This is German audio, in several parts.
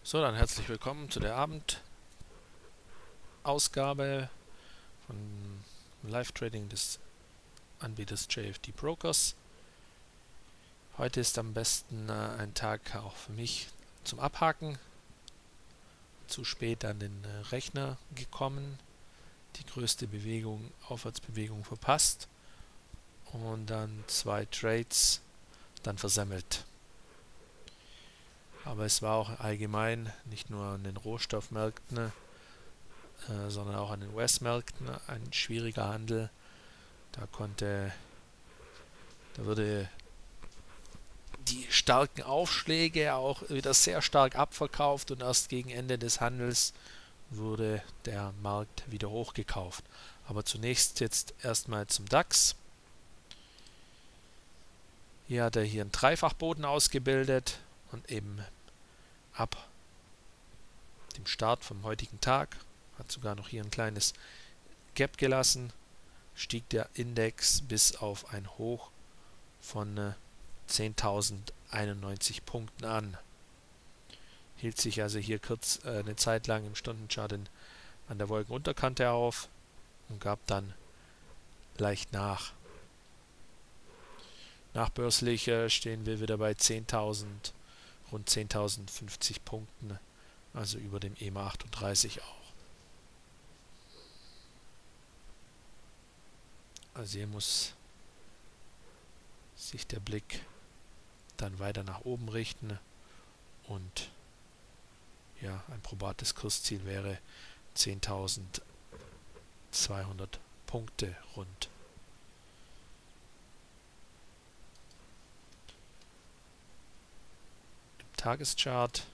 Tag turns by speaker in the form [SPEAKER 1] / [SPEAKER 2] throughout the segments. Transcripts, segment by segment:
[SPEAKER 1] So, dann herzlich willkommen zu der Abendausgabe von Live-Trading des Anbieters JFD Brokers. Heute ist am besten ein Tag auch für mich zum Abhaken. Zu spät an den Rechner gekommen, die größte Bewegung, Aufwärtsbewegung verpasst und dann 2 Trades dann versemmelt. Aber es war auch allgemein, nicht nur an den Rohstoffmärkten, sondern auch an den US-Märkten ein schwieriger Handel. Da wurde die starken Aufschläge auch wieder sehr stark abverkauft und erst gegen Ende des Handels wurde der Markt wieder hochgekauft. Aber zunächst jetzt erstmal zum DAX. Hier hat er einen Dreifachboden ausgebildet und eben ab dem Start vom heutigen Tag, hat sogar noch hier ein kleines Gap gelassen, stieg der Index bis auf ein Hoch von 10.091 Punkten an. Hielt sich also hier kurz eine Zeit lang im Stundenchart an der Wolkenunterkante auf und gab dann leicht nach. Nachbörslich stehen wir wieder bei 10.000, rund 10.050 Punkten, also über dem EMA 38 auch. Also hier muss sich der Blick dann weiter nach oben richten und ja, ein probates Kursziel wäre 10.200 Punkte rund. Im Tageschart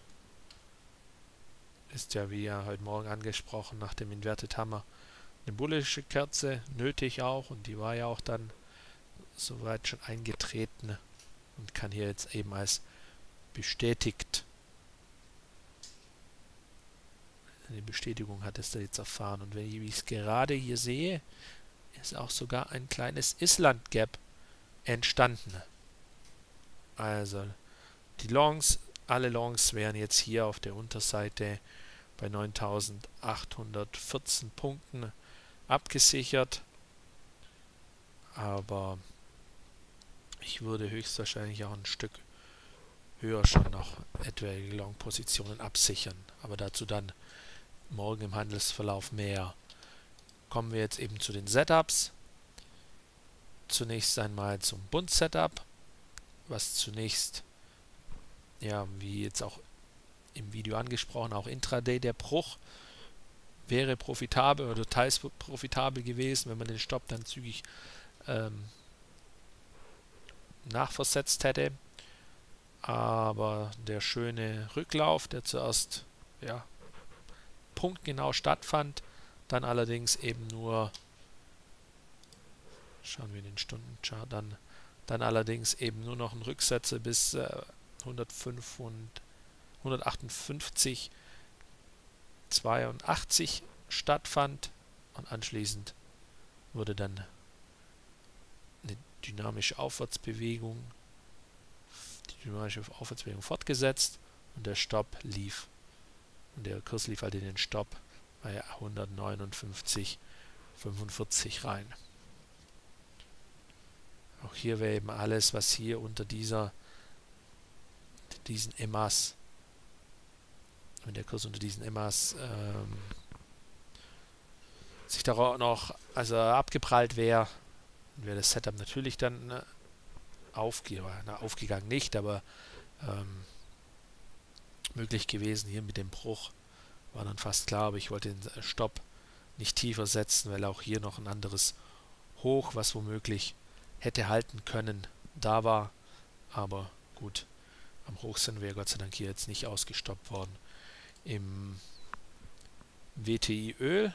[SPEAKER 1] ist ja, wie ja heute Morgen angesprochen, nach dem Inverted Hammer eine bullische Kerze nötig auch, und die war ja auch dann soweit schon eingetreten und kann hier jetzt eben als bestätigt, eine Bestätigung hat es da jetzt erfahren. Und wie ich es gerade hier sehe, ist auch sogar ein kleines Island Gap entstanden. Also die Longs, alle Longs wären jetzt hier auf der Unterseite bei 9.814 Punkten abgesichert, aber ich würde höchstwahrscheinlich auch ein Stück höher schon noch etwaige Long-Positionen absichern, aber dazu dann morgen im Handelsverlauf mehr. Kommen wir jetzt eben zu den Setups. Zunächst einmal zum Bund-Setup, was zunächst, ja, wie jetzt auch im Video angesprochen, auch Intraday der Bruch wäre profitabel oder teils profitabel gewesen, wenn man den Stopp dann zügig nachversetzt hätte. Aber der schöne Rücklauf, der zuerst ja, punktgenau stattfand, dann allerdings eben nur, schauen wir den Stundenchart an, dann allerdings eben nur noch ein Rücksetzer bis 105 und 158,82 stattfand, und anschließend wurde dann eine dynamische Aufwärtsbewegung fortgesetzt und der Stopp lief, und der Kurs lief halt in den Stopp bei 159,45 rein. Auch hier wäre eben alles, was hier unter diesen EMAs, wenn der Kurs unter diesen EMAs sich darauf noch abgeprallt wäre, wäre das Setup natürlich dann aufgegangen nicht, aber möglich gewesen. Hier mit dem Bruch war dann fast klar, aber ich wollte den Stopp nicht tiefer setzen, weil auch hier noch ein anderes Hoch, was womöglich hätte halten können, da war. Aber gut, am Hoch sind wir Gott sei Dank hier jetzt nicht ausgestoppt worden. Im WTI Öl,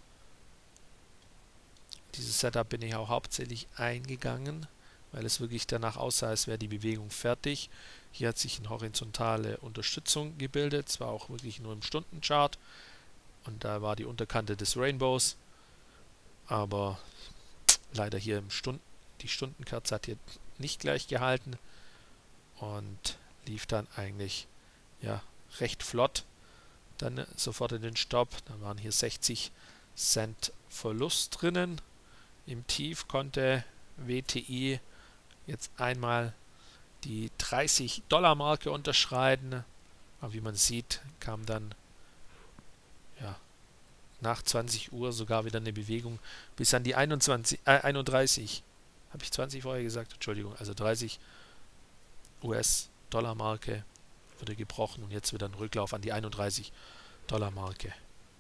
[SPEAKER 1] dieses Setup bin ich auch hauptsächlich eingegangen, weil es wirklich danach aussah, als wäre die Bewegung fertig. Hier hat sich eine horizontale Unterstützung gebildet, zwar auch wirklich nur im Stundenchart, und da war die Unterkante des Rainbows, aber leider hier die Stundenkerze hat hier nicht gleich gehalten und lief dann eigentlich ja recht flott dann sofort in den Stopp. Dann waren hier 60 Cent Verlust drinnen. Im Tief konnte WTI jetzt einmal die 30-Dollar-Marke unterschreiten. Aber wie man sieht, kam dann ja, nach 20 Uhr sogar wieder eine Bewegung bis an die 31. Habe ich 20 vorher gesagt? Entschuldigung, also 30 US-Dollar-Marke wurde gebrochen und jetzt wieder ein Rücklauf an die 31-Dollar-Marke.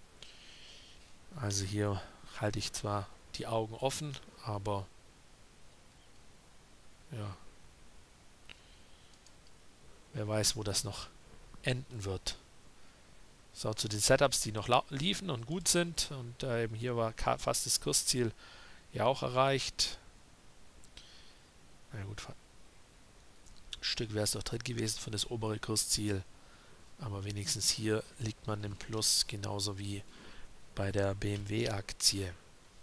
[SPEAKER 1] Also hier halte ich zwar die Augen offen, aber ja, wer weiß, wo das noch enden wird. So, zu den Setups, die noch liefen und gut sind. Und eben hier war fast das Kursziel ja auch erreicht. Na gut, ein Stück wäre es doch drin gewesen von das obere Kursziel. Aber wenigstens hier liegt man im Plus, genauso wie bei der BMW-Aktie.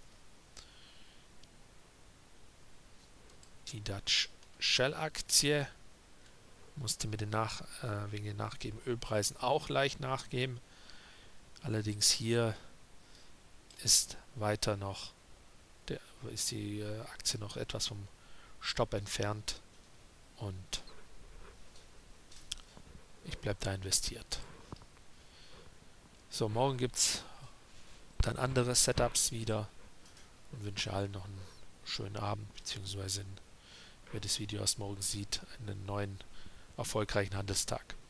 [SPEAKER 1] Die Dutch Shell-Aktie musste mit den wegen den nachgebenden Ölpreisen auch leicht nachgeben. Allerdings hier ist weiter noch ist die Aktie noch etwas vom Stopp entfernt und ich bleibe da investiert. So, morgen gibt es dann andere Setups wieder und wünsche allen noch einen schönen Abend, beziehungsweise wer das Video erst morgen sieht, einen neuen erfolgreichen Handelstag.